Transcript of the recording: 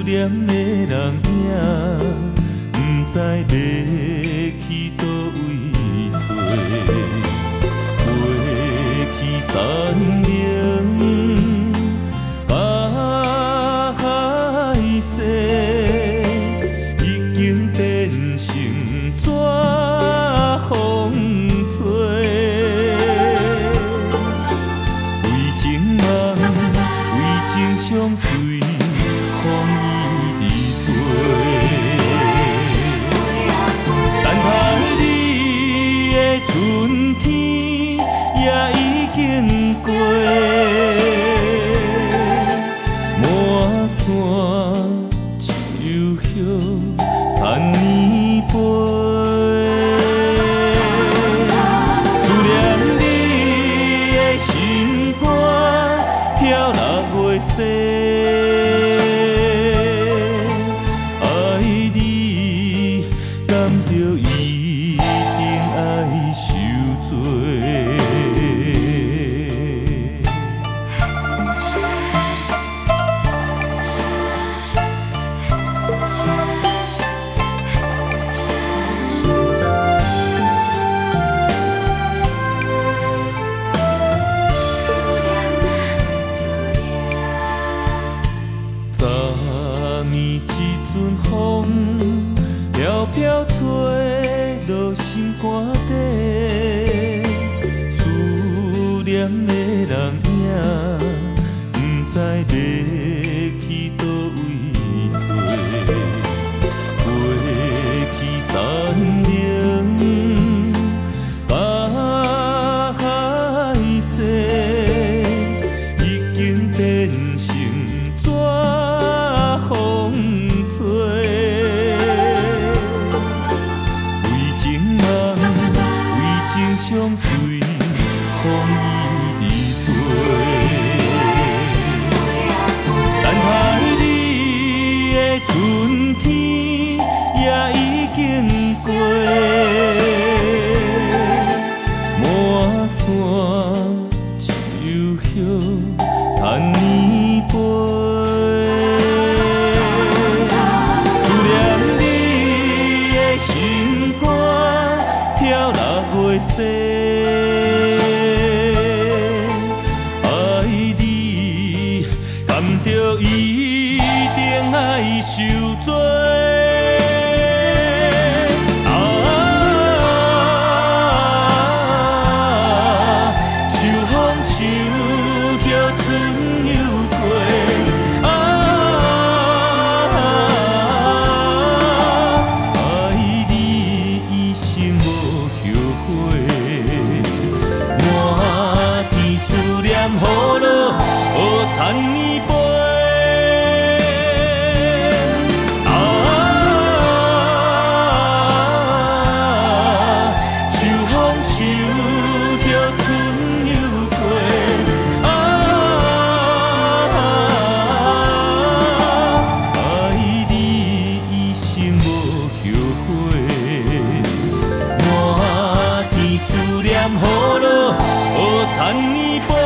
念的人影，不知要去倒位找。过去山盟，把海誓，已经变成纸风吹。为情梦，为情相随，风雨伫陪。等待你的春天，也已经过。满山秋叶，残年飞。思念你的心肝，飘落月色。爱你，甘着一定爱受罪。昨暝一阵风，飘飘吹落心肝底。思念的人影，不知要去倒位找。过去山盟，把海誓，已经变成纸风吹。为情梦，为情相随，风雨伫陪。等待你的春天，也已经过。满山秋叶，残年飞。思念你的心肝，飘落月色。爱你，甘着一定爱受罪。秋风秋叶，春又过。爱你一生无后悔。满天思念雨落，雨残年飞。秋风秋叶，春又过。爱你一生无后悔。满天思念雨落，雨残年飞。